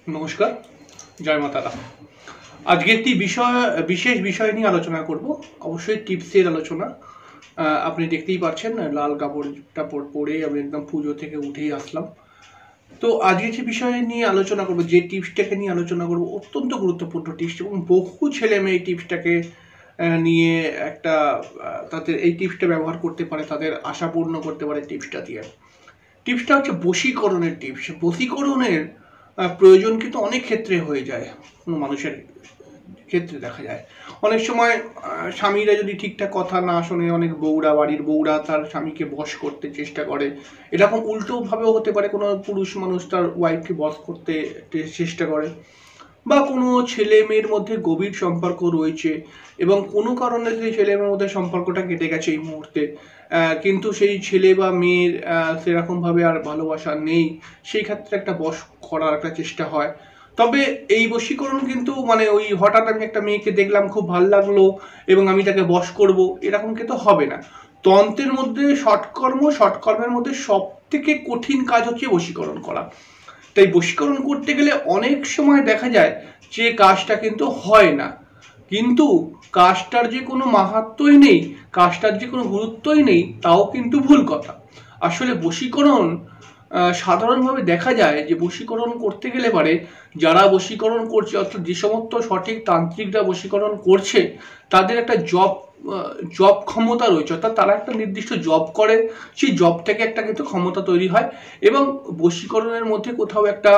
নমস্কার, জয় মাতারা। আজকে একটি বিশেষ বিষয় নিয়ে আলোচনা করব। অবশ্যই টিপসের আলোচনা। আপনি দেখতেই পাচ্ছেন লাল কাপড়টা পরে আমি একদম পুজো থেকে উঠেই আসলাম। তো আজকে যে বিষয় নিয়ে আলোচনা করব, যে টিপসটাকে নিয়ে আলোচনা করব, অত্যন্ত গুরুত্বপূর্ণ টিপস এবং বহু ছেলে মেয়ে এই টিপসটাকে নিয়ে একটা তাদের এই টিপসটা ব্যবহার করতে পারে, তাদের আশা পূর্ণ করতে পারে টিপসটা দিয়ে। টিপসটা হচ্ছে বশীকরণের টিপস। বশীকরণের প্রয়োজন কিন্তু অনেক ক্ষেত্রে হয়ে যায়, কোনো মানুষের ক্ষেত্রে দেখা যায়। অনেক সময় স্বামীরা যদি ঠিকঠাক কথা না শোনে, অনেক বাড়ির বউরা তার স্বামীকে বশ করতে চেষ্টা করে। এরকম উল্টোভাবেও হতে পারে, কোনো পুরুষ মানুষ তার ওয়াইফকে বশ করতে চেষ্টা করে, বা কোনো ছেলে মেয়ের মধ্যে গভীর সম্পর্ক রয়েছে এবং কোনো কারণে সেই ছেলে মেয়ের মধ্যে সম্পর্কটা কেটে গেছে এই মুহূর্তে, কিন্তু সেই ছেলে বা মেয়ের সেরকমভাবে আর ভালোবাসা নেই, সেই ক্ষেত্রে একটা বশ করার একটা চেষ্টা হয়। তবে এই বশীকরণ কিন্তু ওই হঠাৎ আমি একটা মেয়েকে দেখলাম, খুব ভালো লাগলো এবং আমি তাকে বশ করব, এরকম কিন্তু হবে না। তন্ত্রের মধ্যে সৎকর্মের মধ্যে সব থেকে কঠিন কাজ হচ্ছে বশীকরণ করা। তাই বশীকরণ করতে গেলে অনেক সময় দেখা যায় যে কাজটা কিন্তু হয় না, কিন্তু কাজটার যে কোনো মাহাত্ম্যই নেই, কাজটার যে কোনো গুরুত্বই নেই, তাও কিন্তু ভুল কথা। আসলে বশীকরণ সাধারণভাবে দেখা যায় যে বশীকরণ করতে গেলে পারে, যারা বশীকরণ করছে, অর্থাৎ যে সমস্ত সঠিক তান্ত্রিকরা বশীকরণ করছে, তাদের একটা জব ক্ষমতা রয়েছে, অর্থাৎ তারা একটা নির্দিষ্ট জব করে, সেই জব থেকে একটা কিন্তু ক্ষমতা তৈরি হয় এবং বশীকরণের মধ্যে কোথাও একটা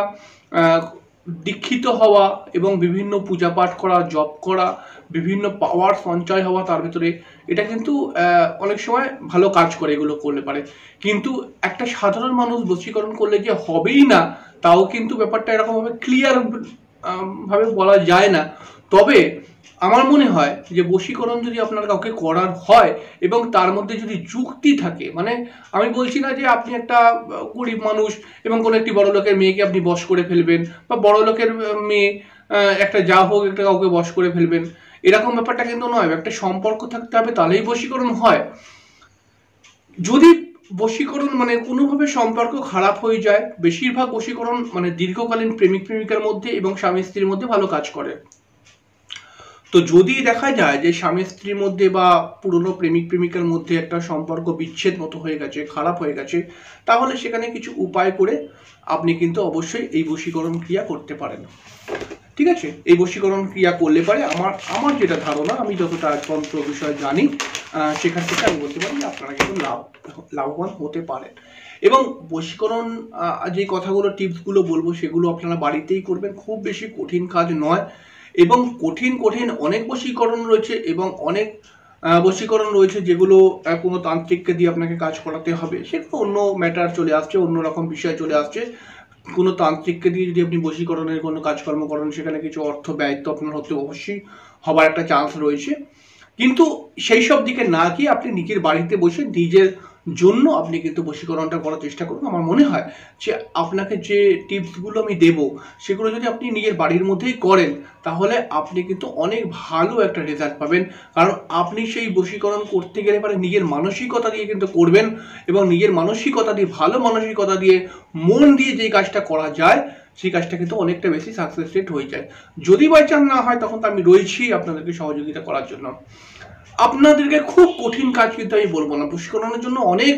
দীক্ষিত হওয়া এবং বিভিন্ন পূজা পাঠ করা, জপ করা, বিভিন্ন পাওয়ার সঞ্চয় হওয়া তার ভিতরে, এটা কিন্তু অনেক সময় ভালো কাজ করে, এগুলো করলে পারে। কিন্তু একটা সাধারণ মানুষ বশীকরণ করলে যে হবেই না, তাও কিন্তু ব্যাপারটা এরকমভাবে ক্লিয়ার ভাবে বলা যায় না। তবে আমার মনে হয় যে বশীকরণ যদি আপনার কাউকে করার হয় এবং তার মধ্যে যদি যুক্তি থাকে, আমি বলছি না যে আপনি একটা গরিব মানুষ এবং কোনো একটি বড় লোকের মেয়েকে আপনি বশ করে ফেলবেন, বা বড় লোকের মেয়ে একটা যা হোক একটা কাউকে বশ করে ফেলবেন, এরকম ব্যাপারটা কিন্তু নয়। একটা সম্পর্ক থাকতে হবে, তাহলেই বশীকরণ হয়। যদি বশীকরণ কোনোভাবে সম্পর্ক খারাপ হয়ে যায়, বেশিরভাগ বশীকরণ দীর্ঘকালীন প্রেমিক প্রেমিকার মধ্যে এবং স্বামী স্ত্রীর মধ্যে ভালো কাজ করে। তো যদি দেখা যায় যে স্বামী স্ত্রীর মধ্যে বা পুরনো প্রেমিক প্রেমিকার মধ্যে একটা সম্পর্ক বিচ্ছেদ মতো হয়ে গেছে, খারাপ হয়ে গেছে, তাহলে সেখানে কিছু উপায় করে আপনি কিন্তু অবশ্যই এই বশীকরণ ক্রিয়া করতে পারেন। ঠিক আছে, এই বশীকরণ ক্রিয়া করলে পারে আমার যেটা ধারণা, আমি যতটা তন্ত্র বিষয় জানি, সেখান থেকে আমি বলতে পারি আপনারা কিন্তু লাভবান হতে পারেন। এবং বশীকরণ যে কথাগুলো টিপসগুলো বলবো, সেগুলো আপনারা বাড়িতেই করবেন, খুব বেশি কঠিন কাজ নয়। এবং কঠিন অনেক বশীকরণ রয়েছে এবং অনেক বশীকরণ রয়েছে যেগুলো কোনো তান্ত্রিককে দিয়ে আপনাকে কাজ করাতে হবে, সেগুলো অন্য ম্যাটার চলে আসছে, অন্যরকম বিষয় চলে আসছে। কোনো তান্ত্রিককে দিয়ে যদি আপনি বশীকরণের কোনো কাজকর্ম করেন, সেখানে কিছু অর্থ ব্যয় তো আপনার হতে অবশ্যই হবার একটা চান্স রয়েছে। কিন্তু সেই সব দিকে না গিয়ে আপনি নিজের বাড়িতে বসে নিজের জন্য আপনি কিন্তু বশীকরণটা করার চেষ্টা করুন। আমার মনে হয় যে আপনাকে যে টিপসগুলো আমি দেব, সেগুলো যদি আপনি নিজের বাড়ির মধ্যেই করেন, তাহলে আপনি কিন্তু অনেক ভালো একটা রেজাল্ট পাবেন। কারণ আপনি সেই বশীকরণ করতে গেলে নিজের মানসিকতা দিয়ে কিন্তু করবেন, এবং নিজের মানসিকতা দিয়ে, ভালো মানসিকতা দিয়ে, মন দিয়ে যে কাজটা করা যায়, সেই কাজটা কিন্তু অনেকটা বেশি সাকসেস রেট হয়ে যায়। যদি বাই চান্স না হয়, তখন তো আমি রয়েছি আপনাদেরকে সহযোগিতা করার জন্য। আপনাদেরকে খুব কঠিন কাজ কিন্তু আমি বলবো না। বশীকরণের জন্য অনেক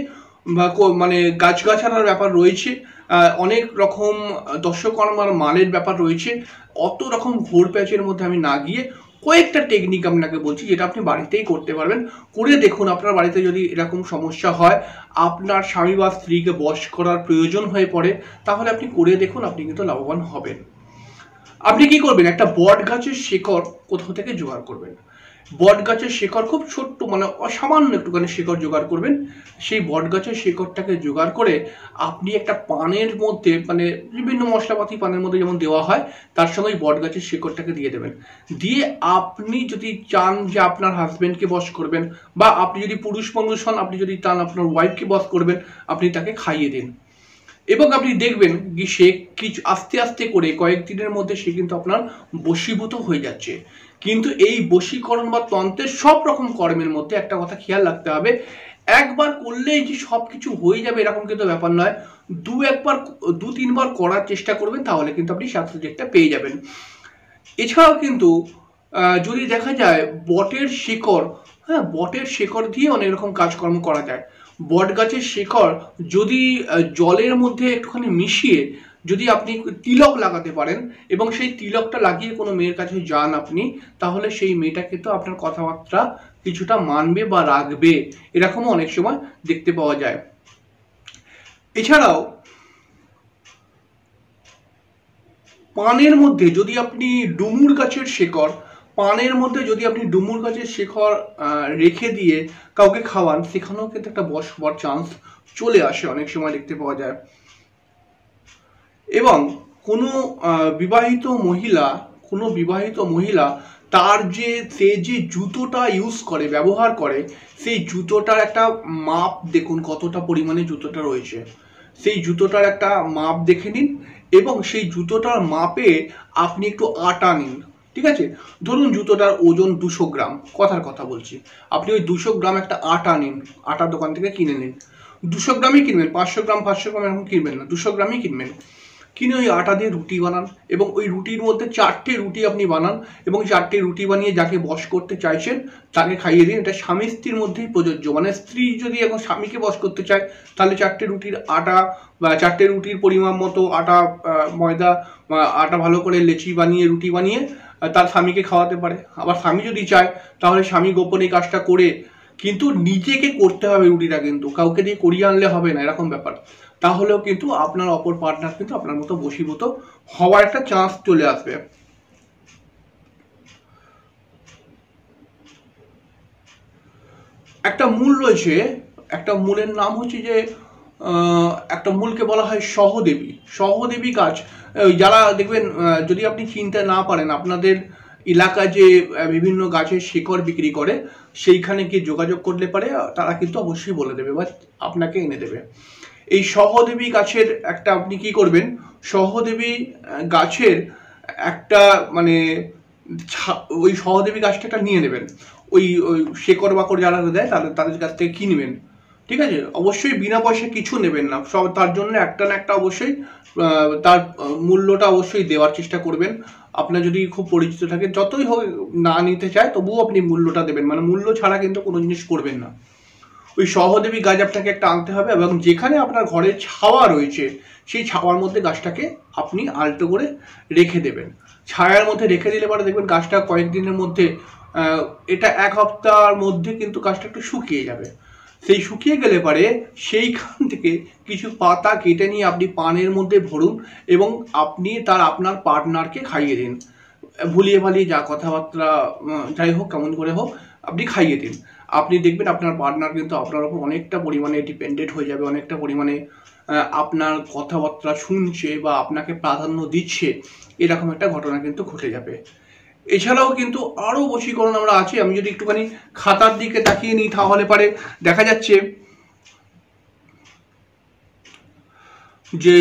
গাছগাছালার ব্যাপার রয়েছে, অনেক রকম দশকর্মার মালের ব্যাপার রয়েছে। অত রকম ঘোর প্যাচের মধ্যে আমি না গিয়ে কয়েকটা টেকনিক আপনাকে বলছি, যেটা আপনি বাড়িতেই করতে পারবেন। করে দেখুন, আপনার বাড়িতে যদি এরকম সমস্যা হয়, আপনার স্বামী বা স্ত্রীকে বশ করার প্রয়োজন হয়ে পড়ে, তাহলে আপনি করে দেখুন, আপনি কিন্তু লাভবান হবেন। আপনি কি করবেন, একটা বট গাছের শিকড় কোথাও থেকে জোগাড় করবেন। বট গাছের শিকড় খুব ছোট্ট, অসামান্য একটুখানি শিকড় জোগাড় করবেন। সেই বট গাছের শিকড়টাকে জোগাড় করে আপনি একটা পানের মধ্যে, বিভিন্ন মশলাপাতি পানের মধ্যে যেমন দেওয়া হয়, তার সঙ্গে বট গাছের শিকড়টাকে দিয়ে দেবেন। দিয়ে আপনি যদি চান যে আপনার হাজবেন্ডকে বশ করবেন, বা আপনি যদি পুরুষ মানুষ হন, আপনি যদি চান আপনার ওয়াইফকে বশ করবেন, আপনি তাকে খাইয়ে দিন। এবং আপনি দেখবেন যে সে কিছু আস্তে আস্তে করে কয়েকদিনের মধ্যে সে কিন্তু আপনার বশীভূত হয়ে যাচ্ছে। কিন্তু এই বশীকরণ বা তন্ত্রের সব রকম কর্মের মধ্যে একটা কথা খেয়াল রাখতে হবে, একবার করলেই যে সব কিছু হয়ে যাবে এরকম কিন্তু ব্যাপার নয়। দু তিনবার করার চেষ্টা করবেন, তাহলে কিন্তু আপনি সাকসেসটা পেয়ে যাবেন। এছাড়াও কিন্তু যদি দেখা যায় বটের শিকড়, হ্যাঁ, বটের শিকড় দিয়ে অনেক রকম কাজকর্ম করা যায়। বট গাছের শিকড় যদি জলের মধ্যে একটুখানি মিশিয়ে যদি আপনি তিলক লাগাতে পারেন এবং সেই তিলকটা লাগিয়ে কোনো মেয়ের কাছে যান আপনি, তাহলে সেই মেয়েটা কিন্তু আপনার কথাবার্তা কিছুটা মানবে বা রাখবে, এরকমও অনেক সময় দেখতে পাওয়া যায়। এছাড়াও পানের মধ্যে যদি আপনি ডুমুর গাছের শিকড়, পানের মধ্যে যদি আপনি ডুমুর গাছের শিকড় রেখে দিয়ে কাউকে খাওয়ান, সেখানেও কিন্তু একটা বশ হওয়ার চান্স চলে আসে, অনেক সময় দেখতে পাওয়া যায়। এবং কোনো বিবাহিত মহিলা তার সে যে জুতোটা ইউজ করে, ব্যবহার করে, সেই জুতোটার একটা মাপ দেখুন কতটা পরিমাণে জুতোটা রয়েছে, সেই জুতোটার একটা মাপ দেখে নিন এবং সেই জুতোটার মাপে আপনি একটু আটা নিন। ঠিক আছে, ধরুন জুতোটার ওজন 200 গ্রাম, কথার কথা বলছি, আপনি ওই 200 গ্রাম একটা আটা নিন, আটার দোকান থেকে কিনে নিন। 200 গ্রামই কিনবেন, 500 গ্রাম এরকম কিনবেন না, 200 গ্রামই কিনবেন। কিনে ওই আটা দিয়ে রুটি বানান এবং ওই রুটির মধ্যে 4টে রুটি আপনি বানান এবং 4টে রুটি বানিয়ে যাকে বশ করতে চাইছেন তাকে খাইয়ে দিন। এটা স্বামী স্ত্রীর মধ্যেই প্রযোজ্য, মানে স্ত্রী যদি এখন স্বামীকে বশ করতে চায়, তাহলে 4টে রুটির আটা বা 4টে রুটির পরিমাণ মতো আটা, ময়দা, আটা ভালো করে লেচি বানিয়ে রুটি বানিয়ে তার স্বামীকে খাওয়াতে পারে। আবার স্বামী যদি চায় তাহলে স্বামী গোপনে কাজটা করে, কিন্তু নিজেকে করতে হবে রুটিটা, কিন্তু কাউকে দিয়ে করিয়ে আনলে হবে না, এরকম ব্যাপার। তাহলেও কিন্তু আপনার অপর পার্টনার কিন্তু আপনার মতো বশীভূত হওয়ার একটা চান্স চলে আসবে। একটা মূল রয়েছে, একটা মূলের নাম হচ্ছে যে একটা মূলকে বলা হয় সহদেবী গাছ। যারা দেখবেন, যদি আপনি চিনতে না পারেন, আপনাদের এলাকায় যে বিভিন্ন গাছের শিকড় বিক্রি করে সেইখানে গিয়ে যোগাযোগ করলে পারে, তারা কিন্তু অবশ্যই বলে দেবে বা আপনাকে এনে দেবে। এই সহদেবী গাছের একটা আপনি কি করবেন, সহদেবী গাছের একটা মানে ওই সহদেবী গাছটা একটা নিয়ে নেবেন, ওই শেকড় বাকড় যারা দেয় তাদের কাছ থেকে কিনবেন। ঠিক আছে, অবশ্যই বিনা পয়সায় কিছু নেবেন না, সব তার জন্য একটা না একটা অবশ্যই তার মূল্যটা অবশ্যই দেওয়ার চেষ্টা করবেন। আপনার যদি খুব পরিচিত থাকে, যতই হোক না নিতে চায় তবুও আপনি মূল্যটা দেবেন, মানে মূল্য ছাড়া কিন্তু কোনো জিনিস করবেন না। ওই সহদেবী গাছ আপনাকে একটা আনতে হবে এবং যেখানে আপনার ঘরের ছাওয়া রয়েছে সেই ছাওয়ার মধ্যে গাছটাকে আপনি আলতো করে রেখে দেবেন। ছায়ার মধ্যে রেখে দিলে পরে দেখবেন গাছটা কয়েকদিনের মধ্যে, এটা 1 সপ্তাহের মধ্যে কিন্তু গাছটা একটু শুকিয়ে যাবে। সেই শুকিয়ে গেলে পরে সেইখান থেকে কিছু পাতা কেটে নিয়ে আপনি পানের মধ্যে ভরুন এবং আপনি আপনার পার্টনারকে খাইয়ে দিন। ভুলিয়ে ভালিয়ে যা কথাবার্তা যাই হোক, কেমন করে হোক, আপনি খাইয়ে দিন। আপনি দেখবেন আপনার পার্টনার কিন্তু আপনার উপর অনেকটা পরিমাণে ডিপেন্ডেন্ট হয়ে যাবে, অনেকটা পরিমাণে আপনার কথাবার্তা শুনছে বা আপনাকে প্রাধান্য দিচ্ছে, এরকম একটা ঘটনা কিন্তু ঘটে যাবে। এছাড়াও কিন্তু আরও বশীকরণ আমরা আছে, আমি যদি একটুখানি খাতার দিকে তাকিয়ে নিই তাহলে পারে দেখা যাচ্ছে যে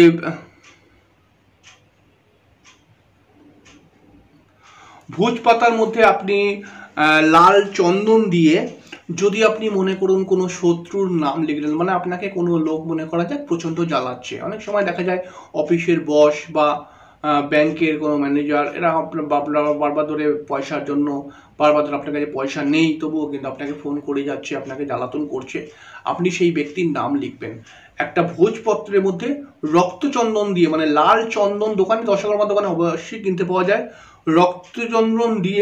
ভোজ পাতার মধ্যে আপনি লাল চন্দন দিয়ে যদি আপনি মনে করুন কোনো শত্রুর নাম লিখলেন, মানে আপনাকে কোনো লোক মনে করা যায় প্রচণ্ড জ্বালাচ্ছে, অনেক সময় দেখা যায় অফিসের বস বা ব্যাংকের কোনো ম্যানেজার, এরা আপনার বারবার ধরে পয়সার জন্য, বারবার ধরে আপনার কাছে পয়সা নেই তবুও কিন্তু আপনাকে ফোন করে যাচ্ছে, আপনাকে জ্বালাতন করছে, আপনি সেই ব্যক্তির নাম লিখবেন একটা ভোজপত্রের মধ্যে রক্তচন্দন দিয়ে, মানে লাল চন্দন দোকানে, দশকর্মার দোকানে অবশ্যই কিনতে পাওয়া যায়, রক্তচন্দন দিয়ে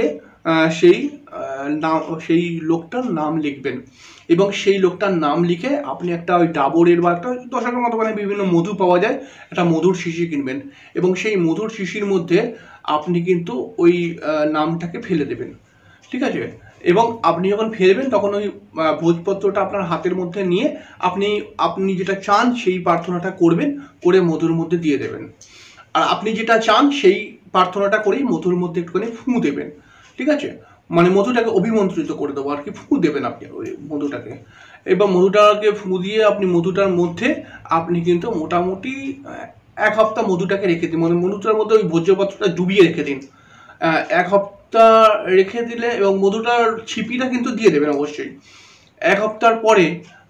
সেই লোকটার নাম লিখবেন এবং সেই লোকটার নাম লিখে আপনি একটা ওই ডাবরের বা একটা 10 টাকার মতো মানে বিভিন্ন মধু পাওয়া যায়, একটা মধুর শিশি কিনবেন এবং সেই মধুর শিশির মধ্যে আপনি কিন্তু ওই নামটাকে ফেলে দেবেন। ঠিক আছে, এবং আপনি যখন ফেলবেন তখন ওই ভোজপত্রটা আপনার হাতের মধ্যে নিয়ে আপনি যেটা চান সেই প্রার্থনাটা করবেন, করে মধুর মধ্যে দিয়ে দেবেন। আর আপনি যেটা চান সেই প্রার্থনাটা করেই মধুর মধ্যে একটুখানি ফুঁ দেবেন। ঠিক আছে, মানে মধুটাকে অভিমন্ত্রিত করে দেবো আর কি, ফুঁ দেবেন আপনি ওই মধুটাকে, এবং মধুটাকে ফুঁ দিয়ে আপনি মধুটার মধ্যে আপনি কিন্তু মোটামুটি 1 সপ্তাহ মধুটাকে রেখে দিন, মানে মধুটার মধ্যে ওই ভোজ্যপত্রটা ডুবিয়ে রেখে দিন 1 সপ্তাহ রেখে দিলে, এবং মধুটার ছিপিটা কিন্তু দিয়ে দেবেন অবশ্যই। 1 সপ্তাহ পরে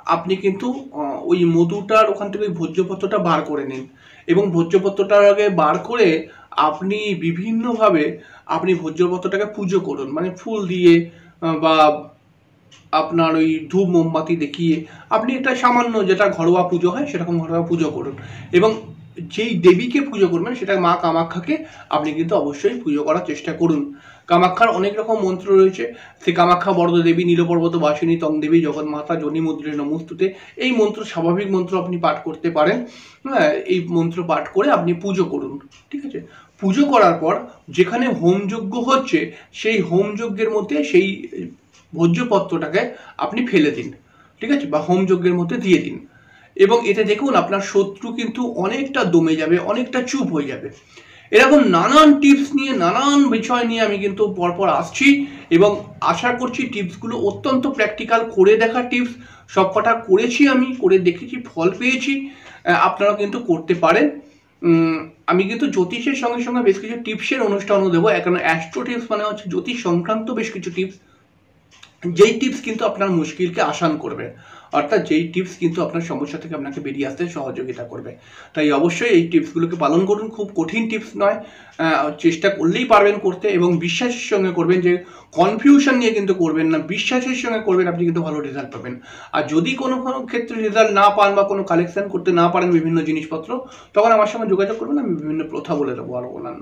আপনি কিন্তু ওই মধুটার ওখান থেকে ওই ভোজ্যপত্রটা বার করে নিন, এবং ভোজ্যপত্রটাকে বার করে আপনি বিভিন্নভাবে আপনি ভোজ্যপত্রটাকে পুজো করুন, মানে ফুল দিয়ে বা আপনার ওই ধূপ মোমবাতি দেখিয়ে আপনি একটা সামান্য যেটা ঘরোয়া পুজো হয় সেরকম ঘরোয়া পুজো করুন। এবং যেই দেবীকে পুজো করবেন সেটা মা কামাখ্যাকে আপনি কিন্তু অবশ্যই পুজো করার চেষ্টা করুন। কামাখ্যার অনেক রকম মন্ত্র রয়েছে। সে কামাখ্যা বরদ দেবী, নীলপর্বত বাসিনী তং দেবী, জগন্মাতা যোনি মুদ্রে নমস্তুতে, এই মন্ত্র স্বাভাবিক মন্ত্র আপনি পাঠ করতে পারেন। হ্যাঁ, এই মন্ত্র পাঠ করে আপনি পুজো করুন। ঠিক আছে, পুজো করার পর যেখানে হোমযজ্ঞ হচ্ছে সেই হোমযজ্ঞের মধ্যে সেই ভোজ্যপত্রটাকে আপনি ফেলে দিন। ঠিক আছে, বা হোমযজ্ঞের মধ্যে দিয়ে দিন, এবং এতে দেখুন আপনার শত্রু কিন্তু অনেকটা দমে যাবে, অনেকটা চুপ হয়ে যাবে। এরকম নানান টিপস নিয়ে, নানান বিষয় নিয়ে আমি কিন্তু পরপর আসছি, এবং আশা করছি টিপসগুলো অত্যন্ত প্র্যাকটিক্যাল, করে দেখা টিপস, সবকটা করেছি, আমি করে দেখেছি, ফল পেয়েছি। আপনারা কিন্তু করতে পারেন। আমি কিন্তু জ্যোতিষের সঙ্গে সঙ্গে বেশ কিছু টিপসের অনুষ্ঠানও দেবো। এখন অ্যাস্ট্রো টিপস মানে হচ্ছে জ্যোতিষ সংক্রান্ত বেশ কিছু টিপস, যেই টিপস কিন্তু আপনার মুশকিলকে আসান করবে, অর্থাৎ যেই টিপস কিন্তু আপনার সমস্যা থেকে আপনাকে বেরিয়ে আসতে সহযোগিতা করবে। তাই অবশ্যই এই টিপসগুলোকে পালন করুন। খুব কঠিন টিপস নয়, চেষ্টা করলেই পারবেন করতে, এবং বিশ্বাসের সঙ্গে করবেন, যে কনফিউশন নিয়ে কিন্তু করবেন না, বিশ্বাসের সঙ্গে করবেন, আপনি কিন্তু ভালো রেজাল্ট পাবেন। আর যদি কোনো কোনো ক্ষেত্রে রেজাল্ট না পান বা কোনো কালেকশন করতে না পারেন বিভিন্ন জিনিসপত্র, তখন আমার সঙ্গে যোগাযোগ করবেন, আমি বিভিন্ন প্রথা বলে দেবো আরও অন্যান্য।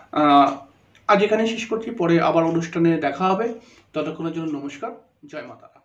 আজ এখানে শেষ করছি, পরে আবার অনুষ্ঠানে দেখা হবে। ততক্ষণের জন্য নমস্কার, জয় মাতা।